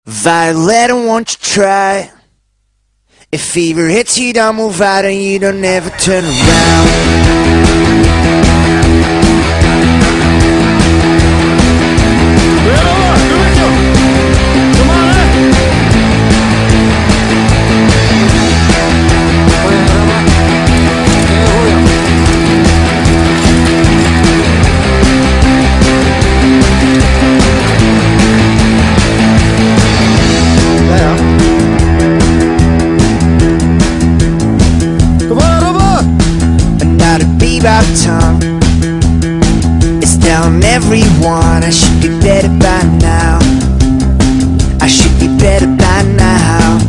Violet, won't you try? If fever hits you, don't move out and you don't ever turn around. Bebop tongue, it's telling everyone I should be better by now. I should be better by now.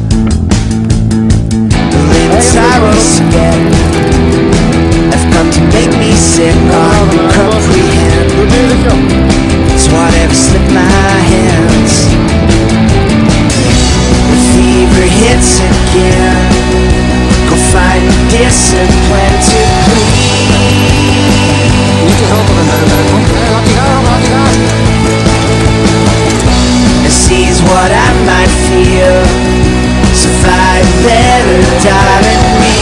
The limits I respect have come to make me sick. Hard to comprehend. It's whatever slipped my hands. The fever hits again. Go find discipline to please. And sees what I might feel. Survive better, darling, me.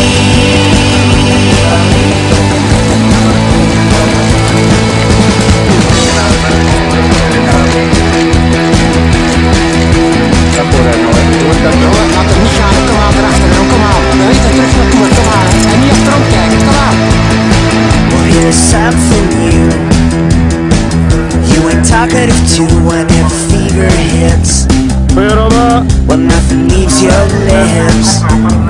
Well, here's something new. You ain't talkative too whenever fever hits. Well, nothing leaves your lips.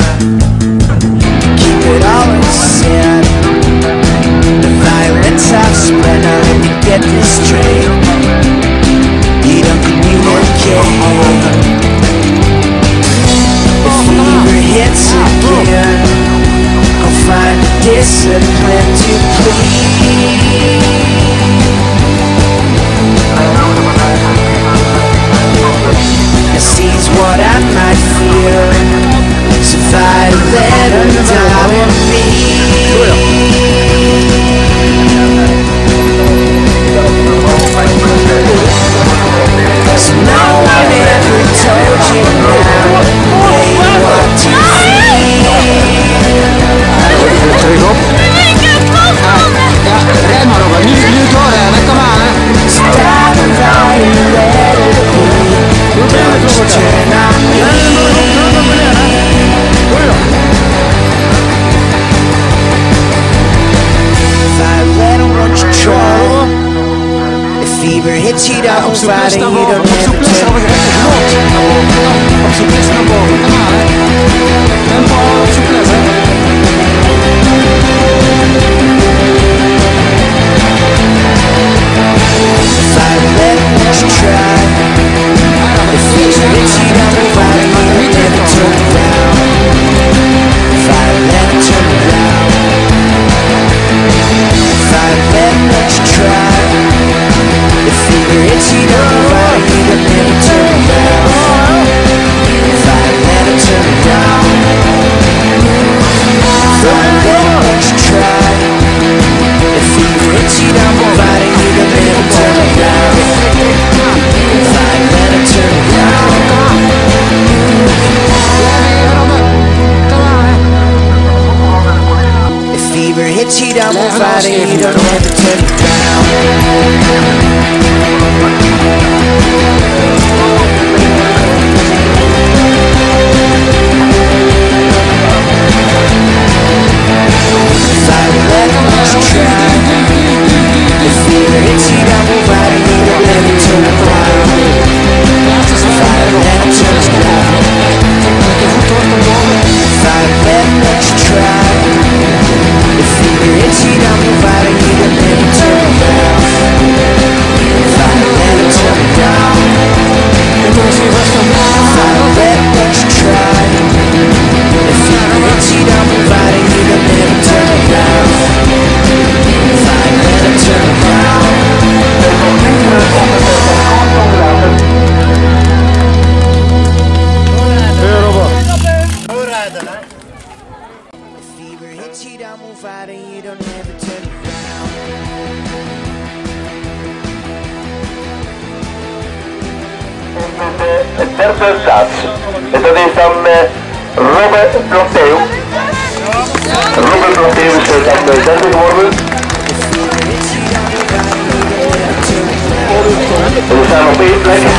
Keep it all inside. The violence I've spread, now let me get this straight. You don't communicate. The fever hits again. Go find the discipline to please. And sees what I might feel. Survive, let her die with me. So no one ever told you now what to feel. Ren maar op, niet doorrennen, kom aan hè. Stop and let it be. Don't you turn on me. Violet, won't you try? If fever hits you, don't fight and you don't ever turn around. Op souplesse naar boven, kom aan hè. Tempo op souplesse hè. Violet, won't you try? If fever hits you, don't fight and you don't ever turn around. Violet, turn around. Violet, won't you try? If fever hits you, don't fight and you don't ever turn around. Violet, turn around. Violet, won't you try? If fever hits you, don't fight and you don't ever turn around. Violet, turn around. If fever hits you, don't fight and you don't ever turn around. Violet, won't you try? If fever hits you, don't fight and you don't ever turn around. Violet, turn around. Violet, won't you try? If fever hits you, don't fight and you don't ever turn around. derde plaats. En dat is dan Robert Bloteo. Robert Bloteo is dan de derde geworden. En we staan op één plek.